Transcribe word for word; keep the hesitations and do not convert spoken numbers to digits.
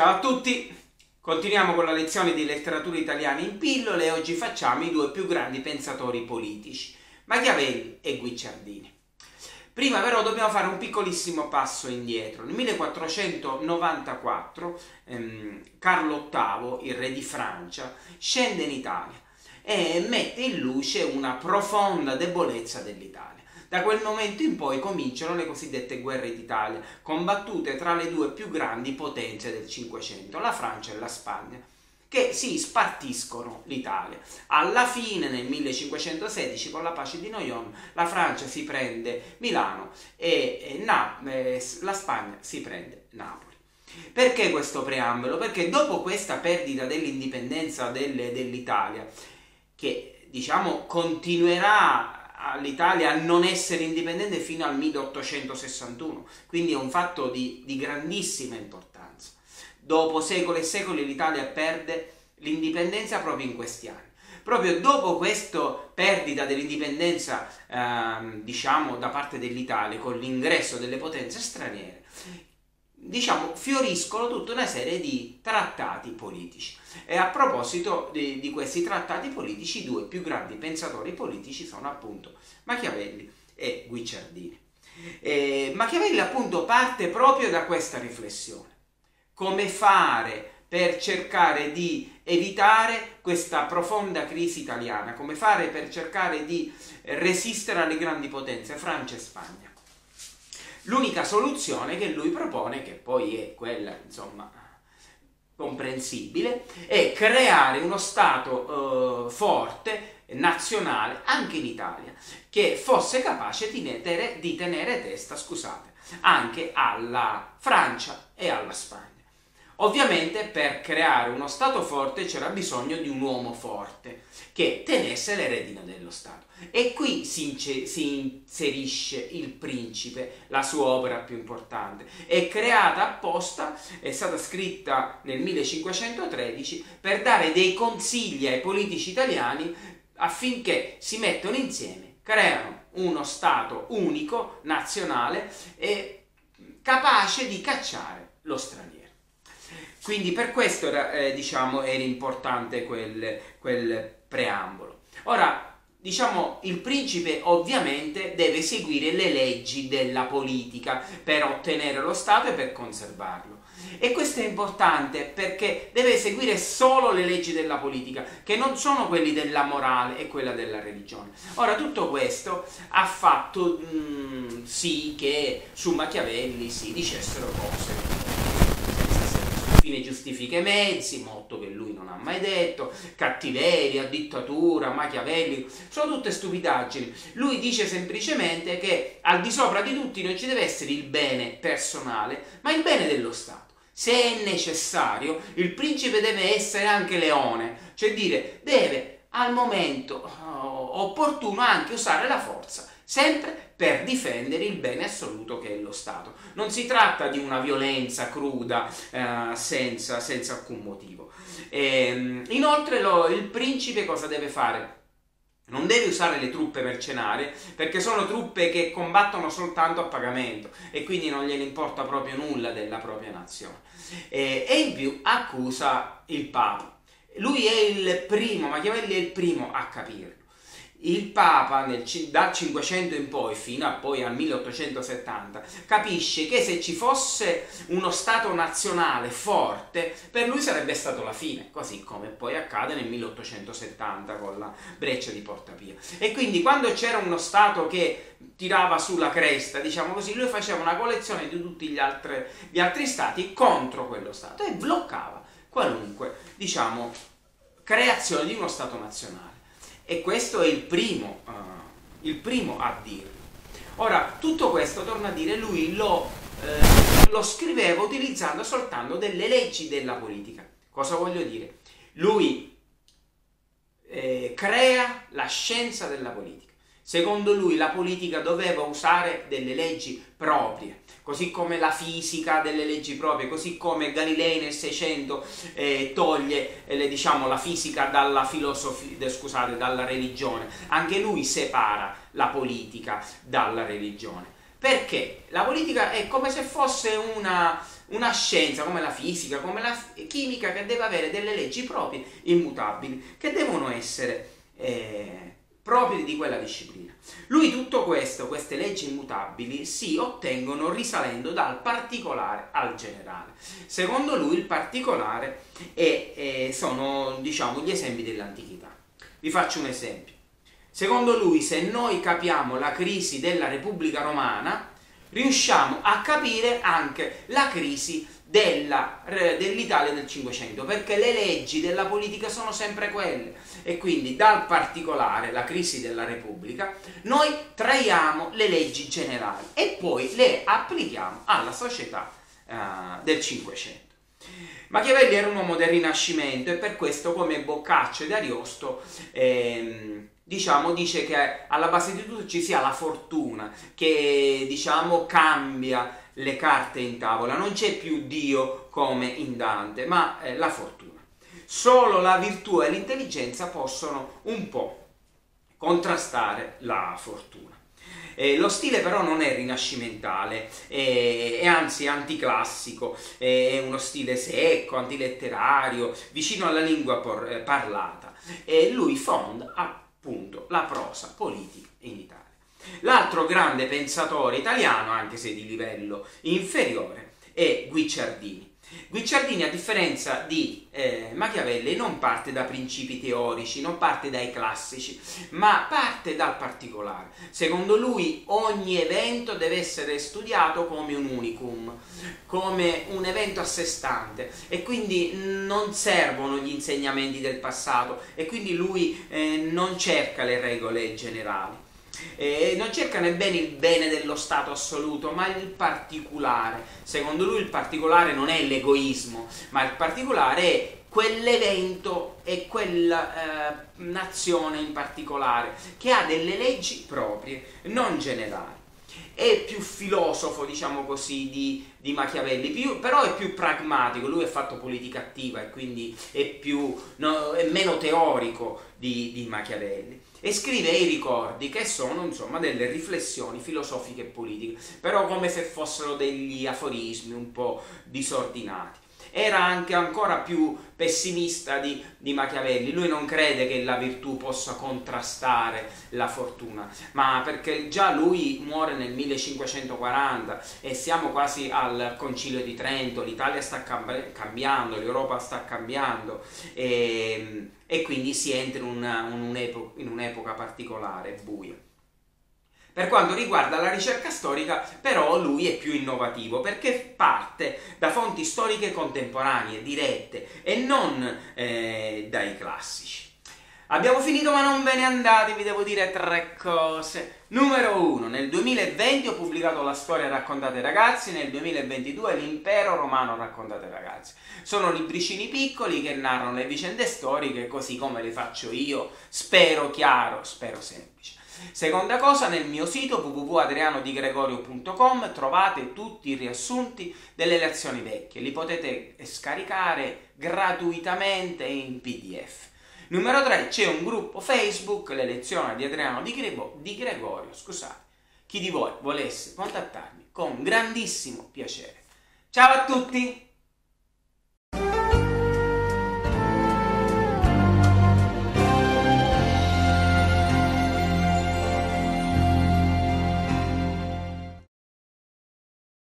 Ciao a tutti, continuiamo con la lezione di letteratura italiana in pillole e oggi facciamo i due più grandi pensatori politici, Machiavelli e Guicciardini. Prima però dobbiamo fare un piccolissimo passo indietro. Nel millequattrocentonovantaquattro ehm, Carlo ottavo, il re di Francia, scende in Italia e mette in luce una profonda debolezza dell'Italia. Da quel momento in poi cominciano le cosiddette guerre d'Italia, combattute tra le due più grandi potenze del Cinquecento, la Francia e la Spagna, che si spartiscono l'Italia. Alla fine, nel millecinquecentosedici, con la pace di Noyon, la Francia si prende Milano e, e Na, eh, la Spagna si prende Napoli. Perché questo preambolo? Perché dopo questa perdita dell'indipendenza dell'Italia, che diciamo continuerà all'Italia a non essere indipendente fino al milleottocentosessantuno, quindi è un fatto di, di grandissima importanza. Dopo secoli e secoli l'Italia perde l'indipendenza proprio in questi anni. Proprio dopo questa perdita dell'indipendenza, ehm, diciamo, da parte dell'Italia, con l'ingresso delle potenze straniere, diciamo, fioriscono tutta una serie di trattati politici. E a proposito di, di questi trattati politici, i due più grandi pensatori politici sono appunto Machiavelli e Guicciardini. E Machiavelli appunto parte proprio da questa riflessione. Come fare per cercare di evitare questa profonda crisi italiana? Come fare per cercare di resistere alle grandi potenze, Francia e Spagna? L'unica soluzione che lui propone, che poi è quella, insomma, comprensibile, è creare uno Stato eh, forte, nazionale, anche in Italia, che fosse capace di tenere, di tenere testa, scusate, anche alla Francia e alla Spagna. Ovviamente per creare uno Stato forte c'era bisogno di un uomo forte che tenesse le redini dello Stato. E qui si, si inserisce il Principe, la sua opera più importante. È creata apposta, è stata scritta nel millecinquecentotredici per dare dei consigli ai politici italiani affinché si mettano insieme, creano uno Stato unico, nazionale e capace di cacciare lo straniero. Quindi per questo era, eh, diciamo, era importante quel, quel preambolo. Ora, diciamo, il principe ovviamente deve seguire le leggi della politica per ottenere lo Stato e per conservarlo. E questo è importante perché deve seguire solo le leggi della politica, che non sono quelli della morale e quella della religione. Ora, tutto questo ha fatto mm, sì che su Machiavelli si dicessero cose fine giustifica i mezzi, motto che lui non ha mai detto, cattiveria, dittatura, Machiavelli, sono tutte stupidaggini. Lui dice semplicemente che al di sopra di tutti non ci deve essere il bene personale, ma il bene dello Stato. Se è necessario, il principe deve essere anche leone, cioè dire, deve al momento oh, opportuno anche usare la forza, sempre per difendere il bene assoluto che è lo Stato. Non si tratta di una violenza cruda eh, senza, senza alcun motivo. E, inoltre lo, il principe cosa deve fare? Non deve usare le truppe mercenarie, perché sono truppe che combattono soltanto a pagamento e quindi non gliene importa proprio nulla della propria nazione. E, e in più accusa il Papa. Lui è il primo, Machiavelli è il primo a capirlo. Il Papa nel, dal Cinquecento in poi fino a poi al milleottocentosettanta capisce che se ci fosse uno Stato nazionale forte per lui sarebbe stato la fine, così come poi accade nel milleottocentosettanta con la breccia di Porta Pia. E quindi quando c'era uno Stato che tirava sulla cresta, diciamo così, lui faceva una coalizione di tutti gli altri, gli altri Stati contro quello Stato e bloccava qualunque, diciamo, creazione di uno Stato nazionale. E questo è il primo, uh, il primo a dirlo. Ora, tutto questo, torna a dire, lui lo, eh, lo scriveva utilizzando soltanto delle leggi della politica. Cosa voglio dire? Lui eh, crea la scienza della politica. Secondo lui la politica doveva usare delle leggi proprie, così come la fisica delle leggi proprie, così come Galilei nel Seicento eh, toglie eh, diciamo, la fisica dalla filosofia, scusate, dalla religione. Anche lui separa la politica dalla religione. Perché la politica è come se fosse una, una scienza, come la fisica, come la chimica, che deve avere delle leggi proprie, immutabili, che devono essere eh, proprie di quella disciplina. Lui tutto questo, queste leggi immutabili, si ottengono risalendo dal particolare al generale. Secondo lui il particolare è, è, sono, diciamo, gli esempi dell'antichità. Vi faccio un esempio. Secondo lui, se noi capiamo la crisi della Repubblica Romana, riusciamo a capire anche la crisi della, dell'Italia del Cinquecento, perché le leggi della politica sono sempre quelle, e quindi dal particolare, la crisi della Repubblica, noi traiamo le leggi generali e poi le applichiamo alla società uh, del Cinquecento. Machiavelli era un uomo del Rinascimento e per questo, come Boccaccio ed Ariosto, ehm, diciamo, dice che alla base di tutto ci sia la fortuna che, diciamo, cambia le carte in tavola. Non c'è più Dio come in Dante, ma eh, la fortuna. Solo la virtù e l'intelligenza possono un po' contrastare la fortuna. Eh, lo stile però non è rinascimentale, è, è anzi anticlassico, è uno stile secco, antiletterario, vicino alla lingua por, eh, parlata, e lui fonda appunto la prosa politica in Italia. L'altro grande pensatore italiano, anche se di livello inferiore, è Guicciardini. Guicciardini, a differenza di eh, Machiavelli, non parte da principi teorici, non parte dai classici, ma parte dal particolare. Secondo lui ogni evento deve essere studiato come un unicum, come un evento a sé stante, e quindi non servono gli insegnamenti del passato, e quindi lui eh, non cerca le regole generali. E non cerca nemmeno il bene dello Stato assoluto, ma il particolare. Secondo lui il particolare non è l'egoismo, ma il particolare è quell'evento e quella eh, nazione in particolare che ha delle leggi proprie, non generali. È più filosofo, diciamo così, di, di Machiavelli, più, però è più pragmatico. Lui ha fatto politica attiva e quindi è, più, no, è meno teorico di, di Machiavelli. E scrive i ricordi, che sono insomma delle riflessioni filosofiche e politiche, però come se fossero degli aforismi un po' disordinati. Era anche ancora più pessimista di, di Machiavelli. Lui non crede che la virtù possa contrastare la fortuna, ma perché già lui muore nel millecinquecentoquaranta e siamo quasi al Concilio di Trento, l'Italia sta cambiando, l'Europa sta cambiando, e, e quindi si entra in, una, in, un'epoca, in un'epoca particolare, buia. Per quanto riguarda la ricerca storica, però, lui è più innovativo, perché parte da fonti storiche contemporanee, dirette, e non eh, dai classici. Abbiamo finito, ma non ve ne andate, vi devo dire tre cose. Numero uno, nel duemilaventi ho pubblicato La storia raccontata ai ragazzi, nel duemilaventidue L'impero romano raccontato ai ragazzi. Sono libricini piccoli che narrano le vicende storiche così come le faccio io, spero chiaro, spero semplice. Seconda cosa, nel mio sito w w w punto adriano di gregorio punto com trovate tutti i riassunti delle lezioni vecchie, li potete scaricare gratuitamente in P D F. Numero tre, c'è un gruppo Facebook, le lezioni di Adriano di, Grego, di Gregorio, scusate. Chi di voi volesse contattarmi, con grandissimo piacere. Ciao a tutti!